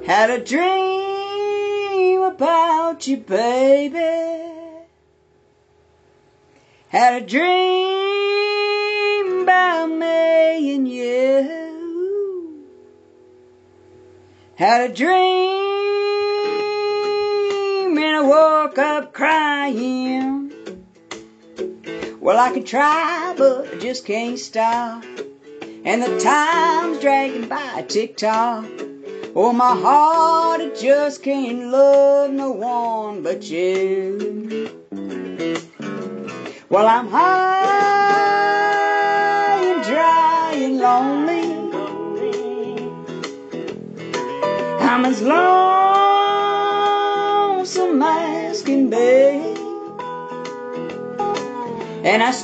Had a dream about you, baby. Had a dream about me and you. Had a dream and I woke up crying. Well, I can try, but I just can't stop. And the time's dragging by tick-tock. Oh, my heart, it just can't love no one but you. Well, I'm high and dry and lonely. I'm as lonesome as can be. And I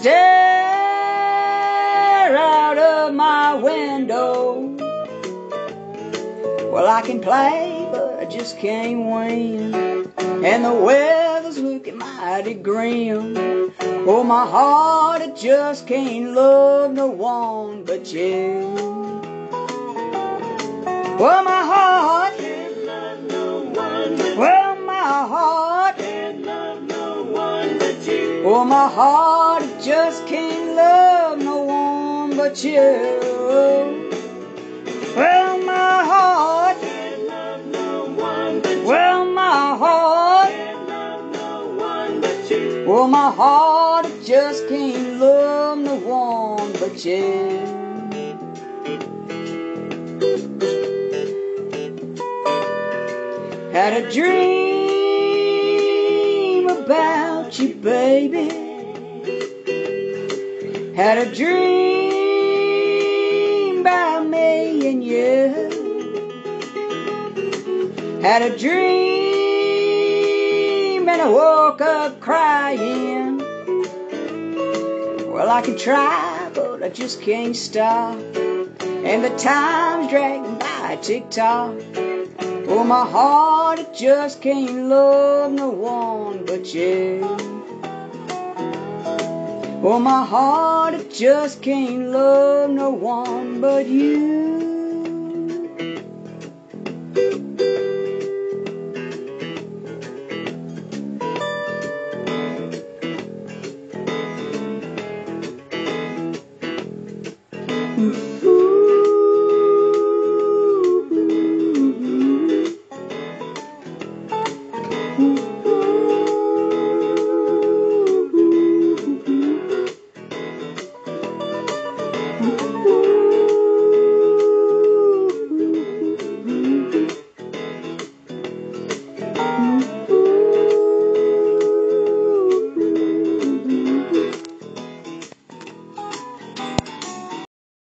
stare out of my window. Well, I can play, but I just can't win. And the weather's looking mighty grim. Oh, my heart, it just can't love no one but you. Well, my heart can't love no one but you. Well, my heart can't love no one but you. Well, my heart, it just can't love no one but you. Well, my heart can't love no one but you. Well, my heart can't love no one but you. Well, my heart, it just can't love no one but you. Had a dream about you, baby. Had a dream about me and you. Had a dream and I woke up crying. Well, I can try, but I just can't stop. And the time's dragging by tick-tock. Oh, my heart, it just can't love no one but you. Oh, my heart, it just can't love no one but you. Mm.